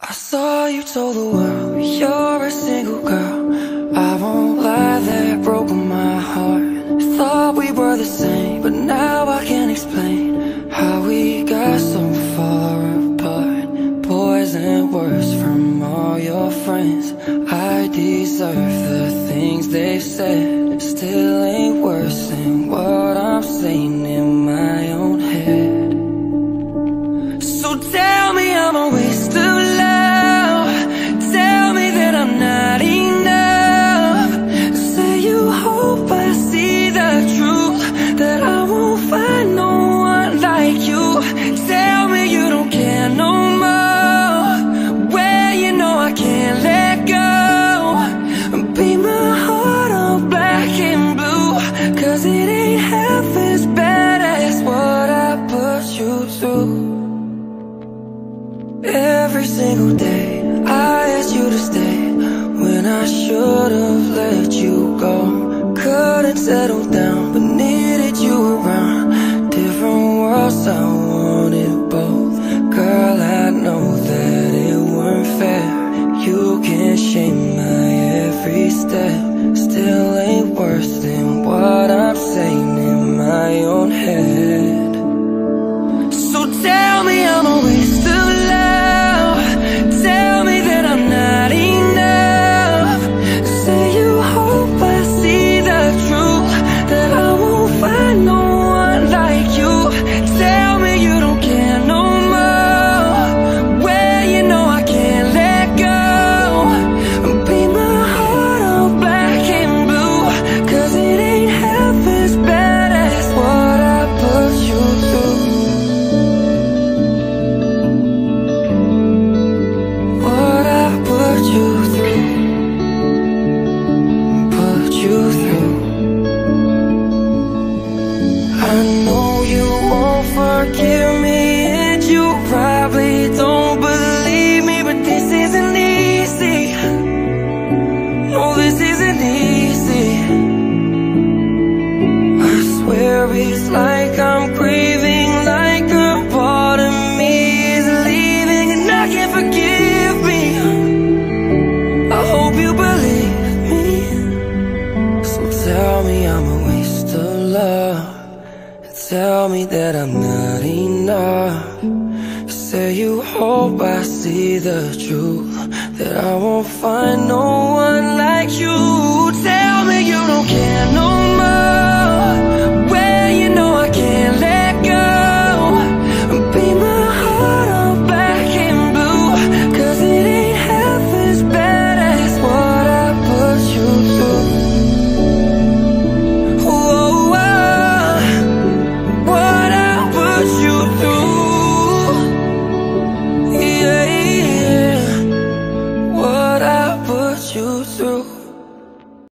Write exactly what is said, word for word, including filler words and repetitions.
I saw you told the world you're a single girl. I won't lie, that broke my heart. Thought we were the same, but now I can't explain how we got so far apart. Poison words from all your friends. I deserve the things they've said. Still ain't worse than what I'm saying in my own head. So tell me I'm a waste of love. Tell me that I'm not enough. Say you hope I see the truth, that I won't find no one like you. Tell me you don't care no more. Well, you know I can't let go. Beat my heart all black and blue, cause it ain't half as bad as what I put you through. Every single day I asked you to stay when I should've let you go. Couldn't settle down but needed you around. Different worlds, I wanted both. Girl, I know that it weren't fair. You can't shame my every step. Still ain't worse than what I'm saying in my own head. So tell me I'm a waste of love. Tell me that I'm not enough. Say you hope I see the truth, that I won't find no one like you. Tell me you don't care no more. Well, you know I can't let go. Beat my heart all black and blue, cause it ain't half as bad as what I put you through. What I put you through, put you through. I know you won't forgive me, and you probably don't believe me, but this isn't easy. No, this isn't easy. I swear it's like I'm grieving, like a part of me is leaving, and I can't forgive me. I hope you believe me. So tell me I'm a waste of love. Tell me that I'm not enough. Say you hope I see the truth, that I won't find no one like you. Tell me you don't care no